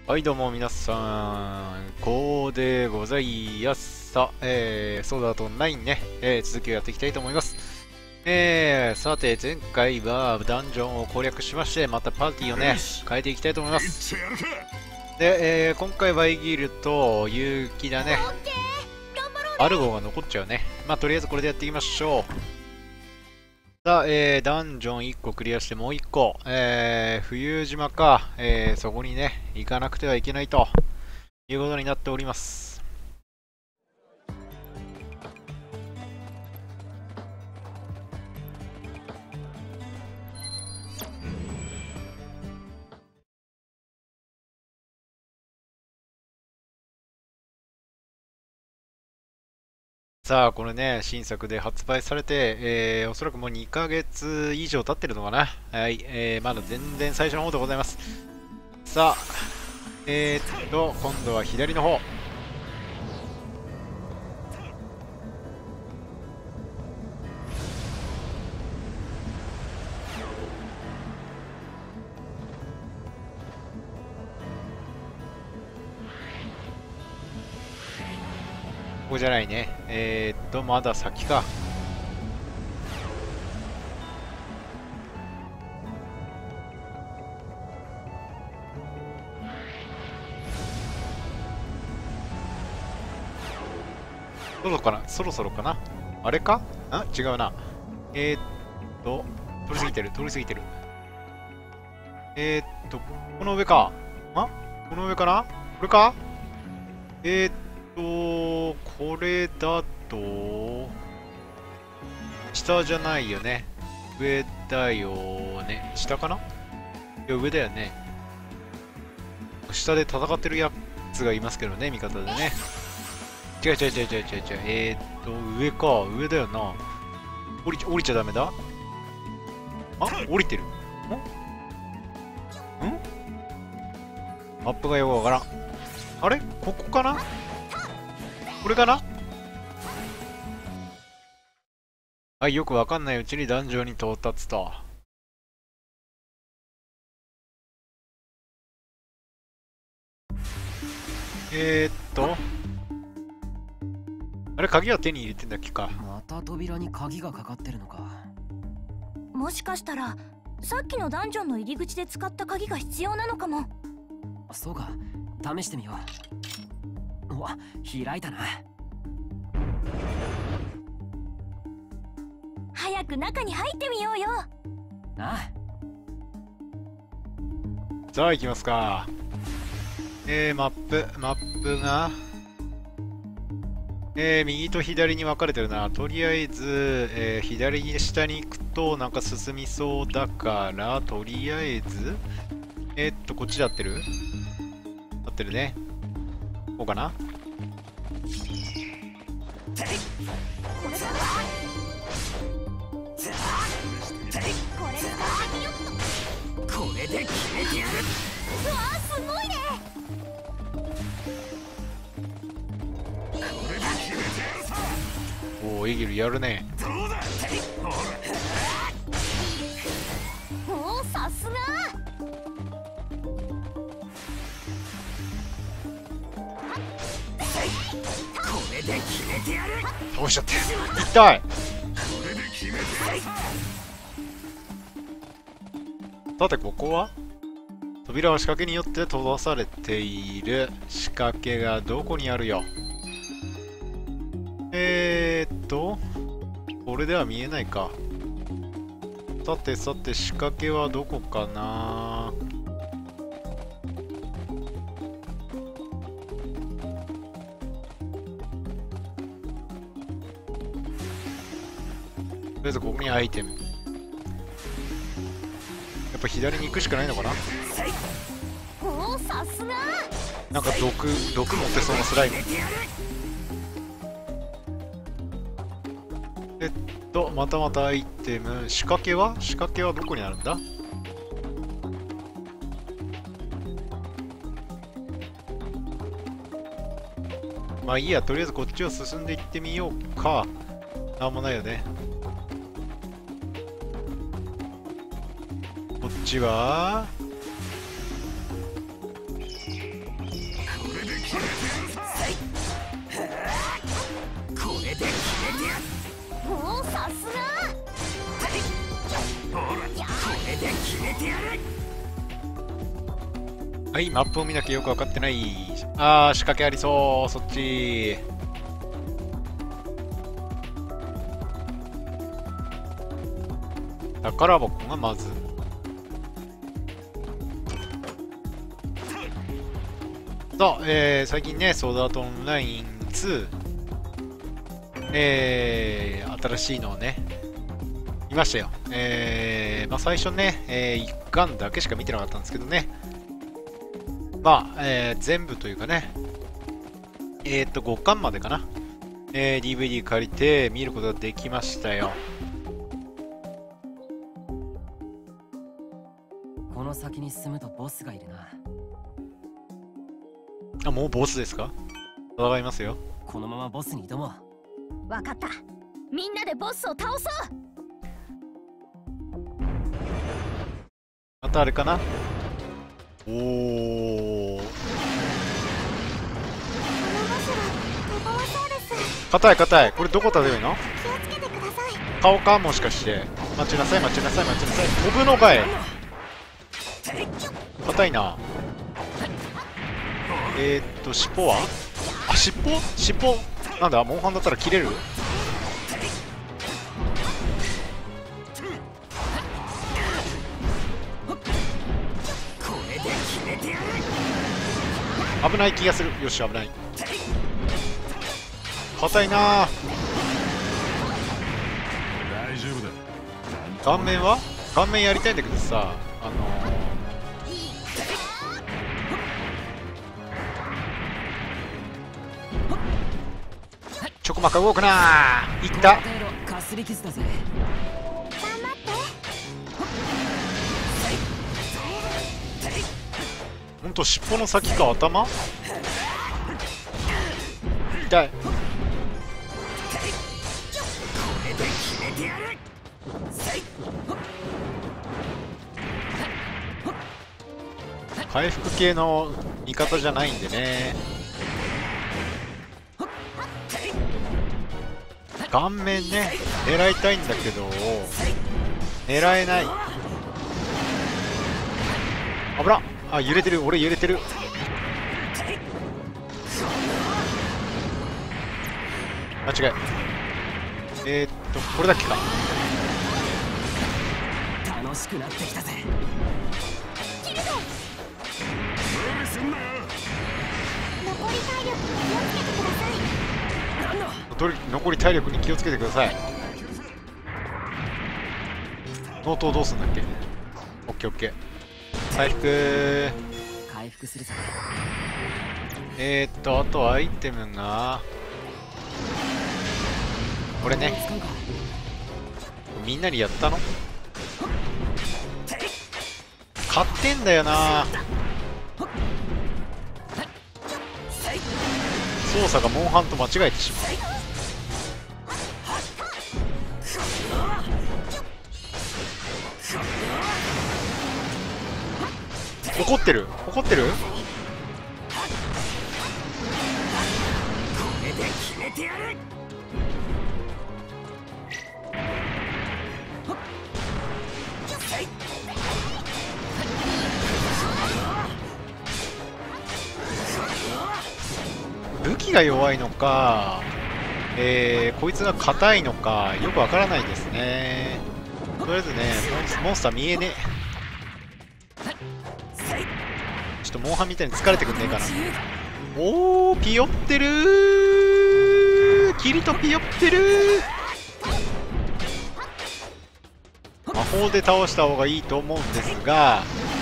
はい、どうも皆さん、こうでございやすさ、ソードアート9ね、続きをやっていきたいと思います。さて、前回はダンジョンを攻略しまして、またパーティーをね、変えていきたいと思います。で、今回はイギルと勇気だね、アルゴが残っちゃうね。まあ、とりあえずこれでやっていきましょう。さあ、ダンジョン1個クリアしてもう1個、浮遊島か、そこにね、行かなくてはいけないということになっております。さあ、これね、新作で発売されて、おそらくもう2ヶ月以上経ってるのかな。はい、まだ全然最初の方でございます。さあ、今度は左の方。ここじゃないね。まだ先か。そろそろかな。あれか違うな。通り過ぎてる、通り過ぎてる。この上か。この上かなこれかこれだと、下じゃないよね。上だよね。下かないや、上だよね。下で戦ってるやつがいますけどね、味方でね。違う違う違う違う違う違う。上か。上だよな。降りちゃダメだ。降りてる。マップがよくわからん。あれここかなこれかなはい、よくわかんないうちにダンジョンに到達と。あれ、鍵は手に入れてんだっけか。 また扉に鍵がかかってるのか。 もしかしたらさっきのダンジョンの入り口で使った鍵が必要なのかも。 そうか、試してみよう。うわ、開いたな。 早く中に入ってみようよ。 あさあ、行きますか。マップが、右と左に分かれてるな。とりあえず、左に下に行くとなんか進みそうだから、とりあえず、こっちで合ってる合ってるね。こうかなこれで決めてやる。 うわー、すごいね。 おお、エギルやるね。 おお、さすが。 これで決めてやる。 倒しちゃって痛い。さて、ここは扉は仕掛けによって閉ざされている。仕掛けがどこにあるよ。これでは見えないか。さてさて、仕掛けはどこかな。とりあえずここにアイテム。やっぱ左に行くしかないのかな。 おお、さすが。 なんか毒持ってそうなスライム。またまたアイテム。仕掛けはどこにあるんだ。まあいいや、とりあえずこっちを進んでいってみようか。なんもないよね。こっちはさすが。 ほら、これで決めてやる。 はい、マップを見なきゃよく分かってない。あー、仕掛けありそう、そっち。宝箱がまず。さあ、最近ね、ソードアートオンライン2、新しいのをね、見ましたよ。まあ、最初ね、1巻だけしか見てなかったんですけどね、まあ、全部というかね、5巻までかな、DVD 借りて見ることができましたよ。 この先に進むとボスがいるな。 あ、もうボスですか？戦いますよ。 このままボスに挑もう。 わかった。みんなでボスを倒そう。 またあれかな。おー、 このバスは手強そうです。 硬い硬い。これどこ立てるの？ 気をつけてください。 顔かもしかして。待ちなさい待ちなさい待ちなさい。飛ぶのかい。硬いな。尻尾は？あ、尻尾？尻尾なんだ、モンハンだったら切れる？危ない気がする。よし、危ない。硬いなぁ。 大丈夫だ。 顔面は？顔面やりたいんだけどさ、チョコマカ動くなぁ。いった。 かすり傷だぜ。 頑張って。 ほんと尻尾の先か頭？痛い。回復系の味方じゃないんでね。顔面ね、狙いたいんだけど狙えない。危なっ。あ、揺れてる。俺揺れてる。間違い。これだっけか。 楽しくなってきたぜ。 切るぞ。 無理すんなよ。 残り体力に気をつけてください。 残り体力に気をつけてください。ノートをどうすんだっけ。オッケーオッケー。回復するぜ。 あとアイテムがこれね。みんなにやったの？買ってんだよな。操作がモンハンと間違えてしまう。怒ってる？怒ってる？武器が弱いのか、こいつが硬いのかよくわからないですね。とりあえずね、モンスター見えねえ。ちょっとモンハンみたいに疲れてくんねえかな。おー、ピヨってるー。キリトピヨってるー。魔法で倒した方がいいと思うんですが、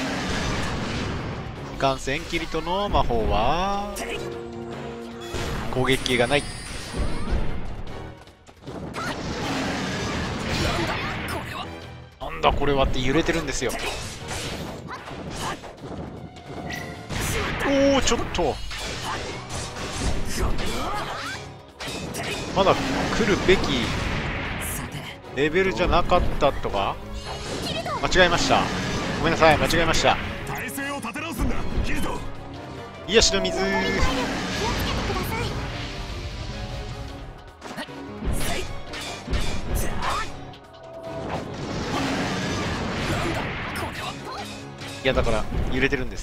いかんせんキリトの魔法は攻撃系がない。なんだこれはって揺れてるんですよ。おお、ちょっとまだ来るべきレベルじゃなかったとか。間違えました。ごめんなさい、間違えました。 体勢を立て直すんだ、キリト。 癒しの水。 いやだから揺れてるんです。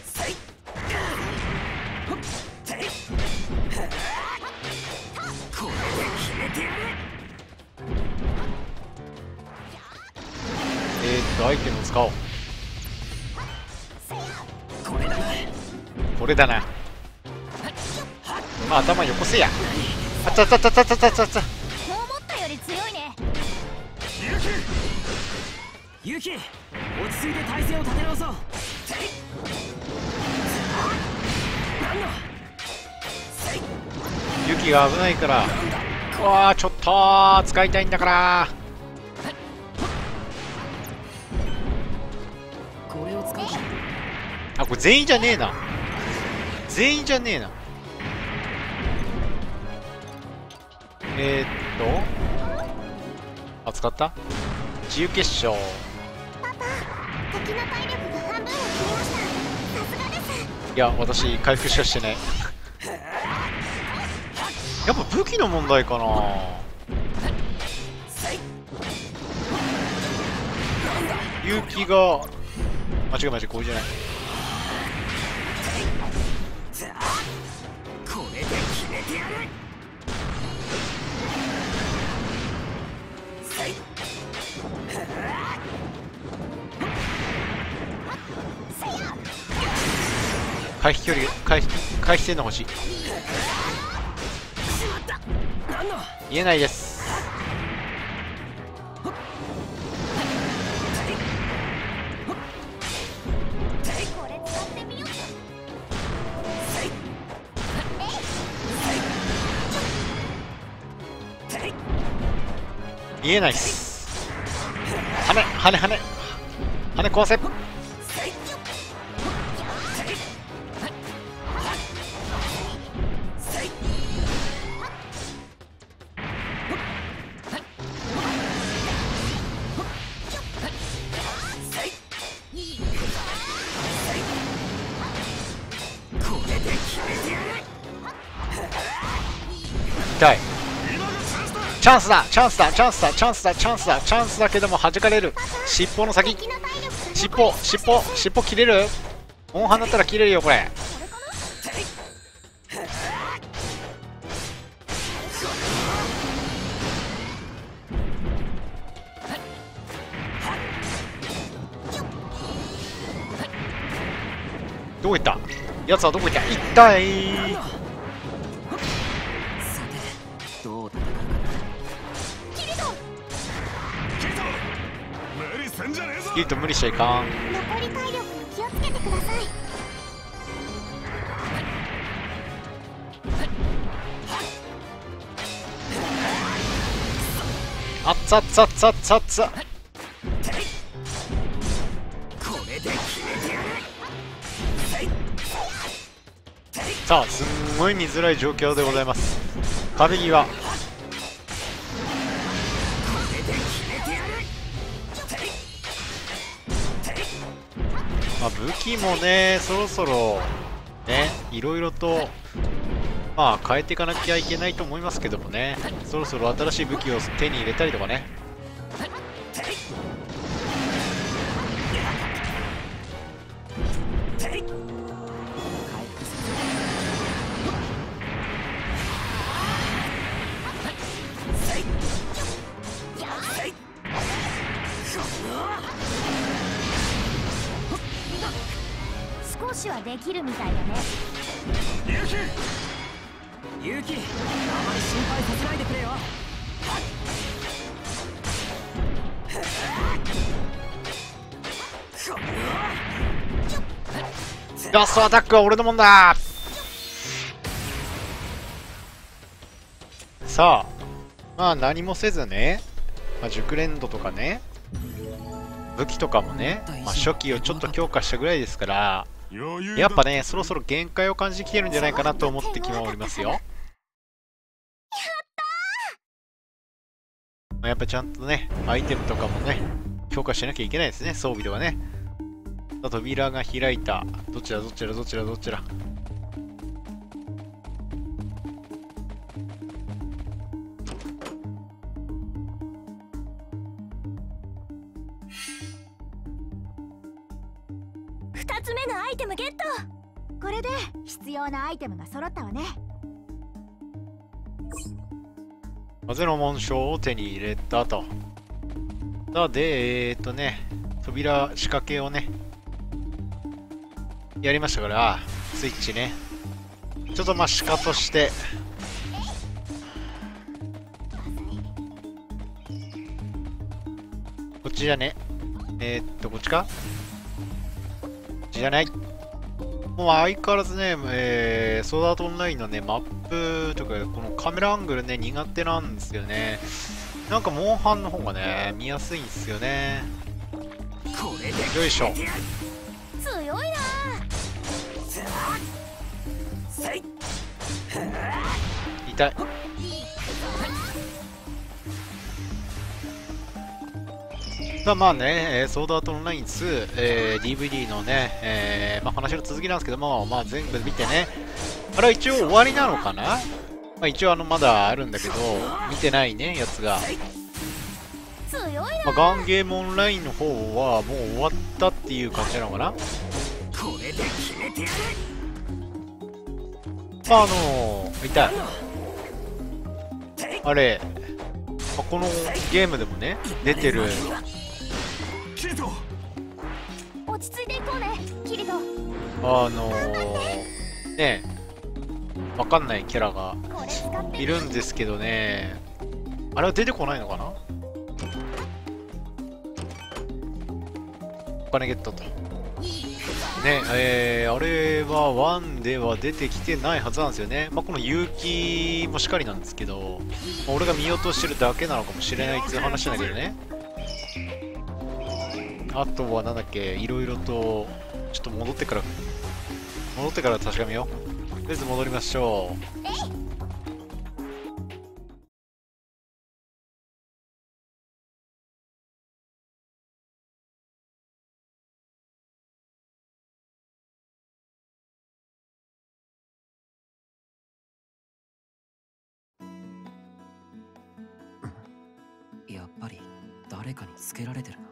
アイテムを使おう。これだな。まあ頭よこせや。あちゃちゃちゃちゃちゃちゃちゃちゃ。 もう思ったより強いね。 ユキ、落ち着いて体勢を立て直そう。 ユキが危ないから。うわーちょっと使いたいんだから。 これを使う。 あ、これ全員じゃねえな。全員じゃねえな。あ、使った。自由決勝。 パパ、敵の体力が半分を切りました。さすがです。 いや、私回復しかしてない。やっぱ武器の問題かな。勇気が間違いこれじゃない。 これで決めてやる。 回避距離回避性能欲しい。言えないです。 これ使ってみよう。 言えないっす。羽壊せ。痛い。チャンスだチャンスだチャンスだチャンスだチャンスだチャンスだけども弾かれる。尻尾の先。尻尾切れる。モンハンだったら切れるよこれ。どこ行った。やつはどこ行った。痛い。 どう戦うかな。 無理すんじゃねえぞ。 キリト無理しちゃいかん。 残り体力に気をつけてください。 あっつあっつあっつあっつあっつ。 これで決めてやる。 さあすんごい見づらい状況でございます。壁際。まあ、武器もねそろそろねいろいろとまあ変えていかなきゃいけないと思いますけどもね、そろそろ新しい武器を手に入れたりとかね。 少しはできるみたいだね。 ユキ、あまり心配させないでくれよ。 ラストアタックは俺のもんだ。さあまあ何もせずね、まあ、熟練度とかね武器とかもね、まあ、初期をちょっと強化したぐらいですから、やっぱねそろそろ限界を感じてきてるんじゃないかなと思ってきておりますよ。やっぱちゃんとねアイテムとかもね強化しなきゃいけないですね、装備とかね。扉が開いた。どちらどちらどちらどちら。 これで必要なアイテムが揃ったわね。 風の紋章を手に入れたと。さあ、で、扉仕掛けをね、やりましたから、スイッチね。ちょっとまあ、鹿として、こっちじゃね。こっちか？こっちじゃない。もう相変わらずね、ソードアートオンラインのね、マップとか、このカメラアングルね、苦手なんですよね。なんか、モンハンの方がね、見やすいんですよね。よいしょ。 強いな。 痛い。まあね、ソードアートオンライン2、DVD のね、まあ、話の続きなんですけども、まあ、全部見てね、あれは一応終わりなのかな？まあ、一応まだあるんだけど、見てないね、やつが。 強いな。 まあ、ガンゲームオンラインの方はもう終わったっていう感じなのかな？まあ、痛い。あれ、まあ、このゲームでもね、出てる、 キリト、 落ち着いていこうね、キリト。 ね、わかんないキャラがこれ使っているんですけどね、あれは出てこないのかな？お金ゲットと。ね、あれは1では出てきてないはずなんですよね。まあ、この勇気もしかりなんですけど、まあ、俺が見落としてるだけなのかもしれないっていう話なんだけどね。あとはなんだっけ、いろいろと、ちょっと戻ってから確かめよう。とりあえず戻りましょう。 やっぱり誰かにつけられてるな。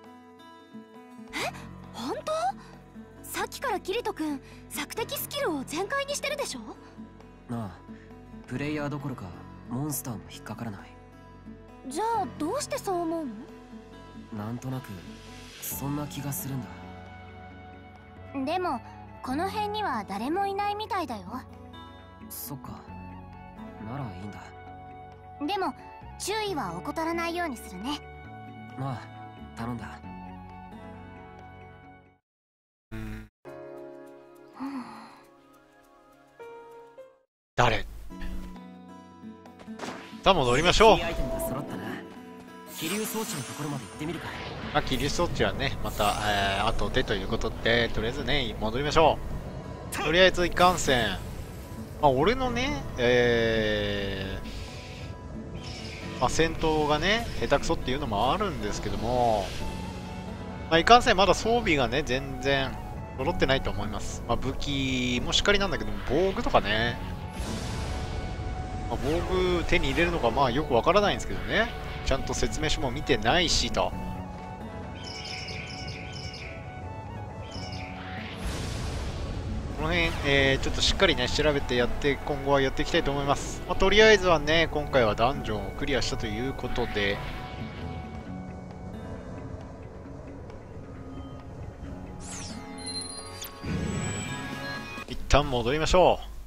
本当？さっきからキリト君、索敵スキルを全開にしてるでしょ？ なあ、プレイヤーどころかモンスターも引っかからない。 じゃあどうしてそう思うの？ なんとなくそんな気がするんだ。 でもこの辺には誰もいないみたいだよ。 そっか、ならいいんだ。 でも注意は怠らないようにするね。 まあ、頼んだ。 誰？さあ戻りましょう。 キーアイテムが揃ったな。気流装置のところまで行ってみるか。 まあ、気流装置はね、また、後でということで、とりあえずね、戻りましょう。とりあえず、いかんせん。まあ、俺のね、まあ、戦闘がね、下手くそっていうのもあるんですけども、まあ、いかんせんまだ装備がね、全然揃ってないと思います。まあ、武器もしっかりなんだけども、防具とかね、まあ、防具手に入れるのか、まあ、よくわからないんですけどね。ちゃんと説明書も見てないしと。この辺、ちょっとしっかりね、調べてやって、今後はやっていきたいと思います。まあ、とりあえずはね、今回はダンジョンをクリアしたということで、一旦戻りましょう。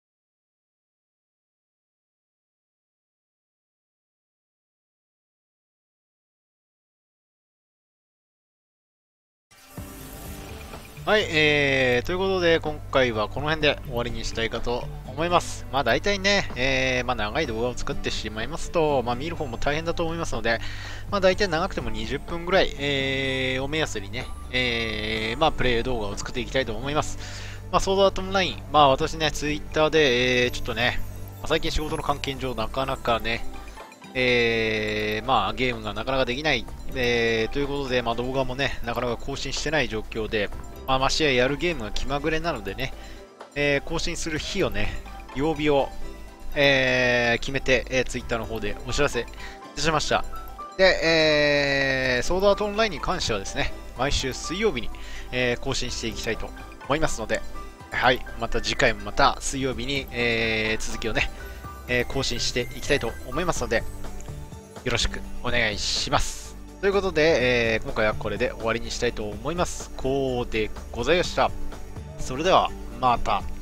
はい、ということで、今回はこの辺で終わりにしたいかと思います。まあ大体ね、まあ長い動画を作ってしまいますと、まあ見る方も大変だと思いますので、まあ大体長くても20分ぐらい、を目安にね、まあプレイ動画を作っていきたいと思います。まあソードアートオンライン、まあ私ね、ツイッターで、ちょっとね、最近仕事の関係上なかなかね、まあゲームがなかなかできない、ということで、まあ動画もね、なかなか更新してない状況で、まあ、試合やるゲームが気まぐれなのでね、更新する日をね、曜日を、決めて、ツイッターの方でお知らせいたしました。で、ソードアートオンラインに関してはですね、毎週水曜日に、更新していきたいと思いますので、 はい、また次回もまた水曜日に、続きをね、更新していきたいと思いますので、よろしくお願いします。ということで、今回はこれで終わりにしたいと思います。こうでございました。それではまた。